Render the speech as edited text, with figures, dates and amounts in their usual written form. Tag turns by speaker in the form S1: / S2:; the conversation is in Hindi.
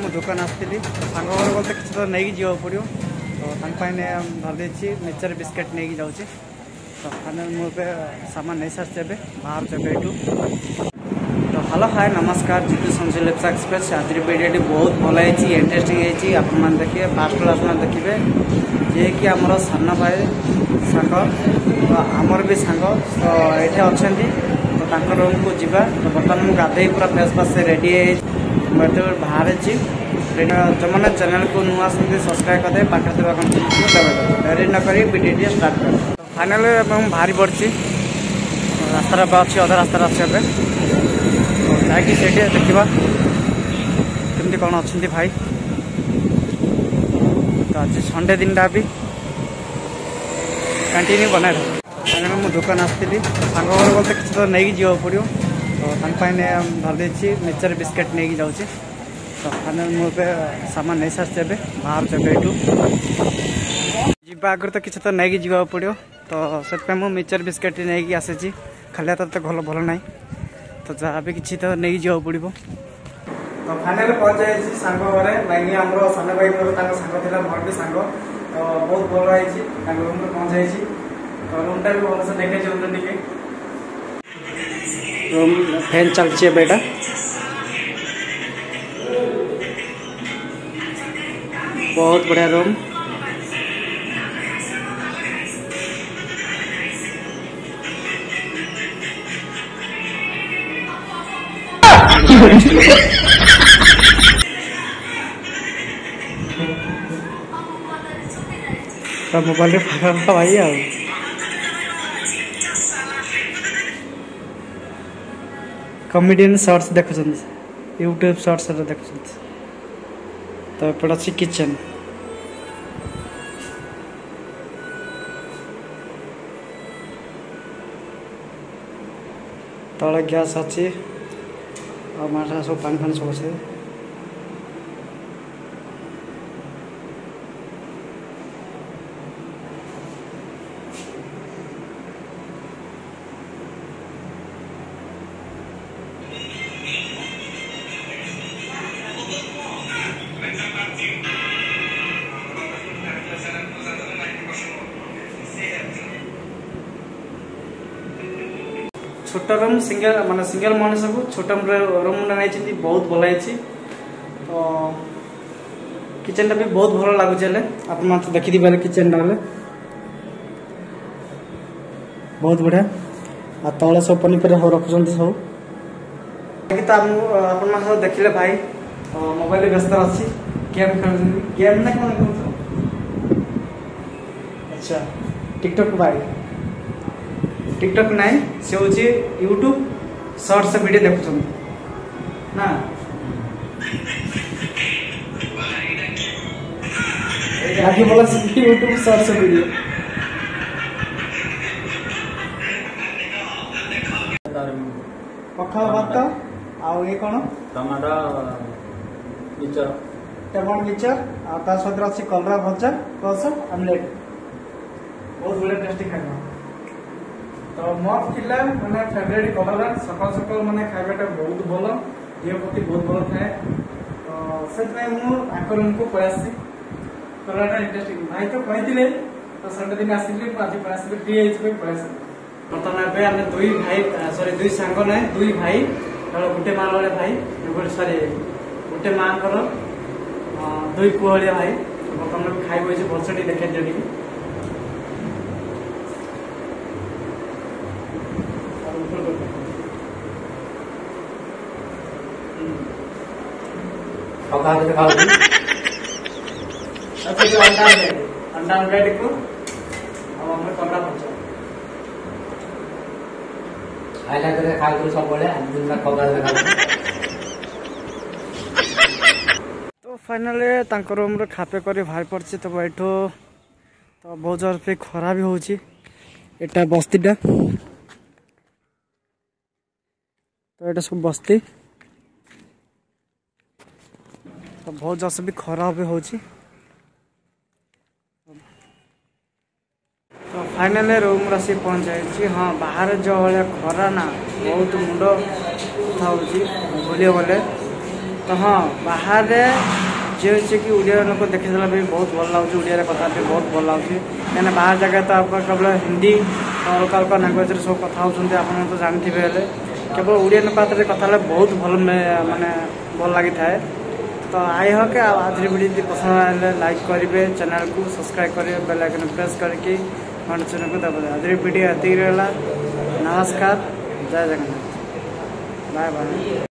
S1: मु दुकान आसती सांग घर गले किसी तो नहीं जा पड़ो तो धरदे मिक्सचर बिस्केट नहीं जाऊँगी तो फाइनाल मुझे सामान नहीं सारी बाहर चबे तो हेलो हाय नमस्कार जीतू संजय लेप्सा एक्सप्रेस आज वीडियो बहुत भल है इंटरेस्टिंग है आपने देखिए फास्ट क्लास में देखिए जे कि आमर सान भाई सांग तो आमर भी सांग तो ये अच्छा तो रूम को जीवा तो बर्तमान मुझे गाधे पूरा फेस फास रेडी है बाहर जो मैंने चैनल को नुआ सब्सक्राइब करदे पाखे देवा डेरी न कर वीडियो स्टार्ट कर तो फाइनाल बाहरी पड़ी रास्तार अच्छी अधा रास्तार अच्छे तो जाकि देखा केमती कौन अच्छा भाई तो आज संडे दिन भी कंटिन्यू बना फाइनाल मु दुकान आसती सांग घर गले किसी तो नहीं जा पड़ो तो धरदे मिक्सचर बिस्केट नहीं जाऊँगी तो फाइनाल मुझे सामान नहीं सारी बाहर चबे जीवा आगर तो किसी तो नहीं जा पड़ो तो से मिक्सचर बिस्केट नहीं आसी खाली हाथ तो भल भल ना तो जहाँ भी किसी तो नहीं जा पड़ो तो फाइनाल पहुँचाई सांग घरे लाइन आम सान भाई सांग थी मोर भी सांग तो बहुत भल है रूम पहुँचाई तो रूमटा भी भलसे देखे रूम फैन चलती बेटा बहुत बढ़िया रूम मोबाइल भाई आ कमेडियन शॉर्ट्स देखुं यूट्यूब शॉर्ट्स देखुं तो एपट अच्छी किचन तले गैस अच्छी और माठा सब पानी फानी सब अच्छे छोट रूम सिंगल माने सिंगल मनुष्य को छोट रूम नहीं बहुत भल है तो किचन भी बहुत भल लगुचे आप देखी पारे किचन बहुत बढ़िया आ तले सब पनीपरिया रखुच्च सब आप देखिले भाई तो मोबाइल व्यस्त अच्छी गेम खेल गेम ना कौन अच्छा टिकटॉक भाई टिकटॉक नहीं से हूँ यूट्यूब शॉर्ट्स वीडियो देखुं ना आगे बोला यूट्यूब शॉर्ट्स वीडियो पखाल भात आउ ये कौन
S2: टमाटो मिक्सचर
S1: टमाटो मिक्सचर आ सहित अच्छी कलरा भजा प्लस आमलेट बहुत बढ़िया टेस्टी खाना तो मोर थिला माने फेवरेट कलरा सकाल सकाल माने खाइबाटा बहुत भल देह प्रति बहुत भल थाए तो से रूम को पयासी कलराटा इंटरेस्टिंग भाई तो कहते तो संडे दिन आसिले आज पयासी फ्री है पयासी बर्तमान आम दुई भाई सॉरी दुई सांग ना दुई भाई गोटे माँ वाले भाई सॉरी गोटे माँ दुई पुआ भाई बर्तमान खाई भलसे देखे टे अंडा आमलेट को कलरा भजा
S2: आइला करे खाऊ सब दिन
S1: तो फाइनल रूम रे खापे कर बाहर पड़े तो बैठो तो बहुत जोर पे खरा भी होची एटा बस्तीटा तो एटा सब बस्ती तो बहुत जोर से भी खरा भी होची तो फाइनल रूम आसी पहुँचाई हाँ बाहर जो भाया खरा ना बहुत मुंड था भूली गले तो हाँ बाहर जे कि ओडिया लोक देखी देला भी बहुत भल लगे ओडिया कथा भी बहुत भल लगे कहीं बाहर जगह तो आप केवल हिंदी अलग अलग लैंग्वेज सब कथा होती आप तो जानते हैं केवल ओडिया लोक हाथ में कथा बहुत भल माने भल लगी थाए। तो आई हो कि आज वीडियो यदि पसंद आए लाइक करेंगे चैनल को सब्सक्राइब करेंगे बेल आइकन प्रेस करके चैनल को दबा आज वीडियो ये रहा। नमस्कार जय जगन्नाथ बाय बाय।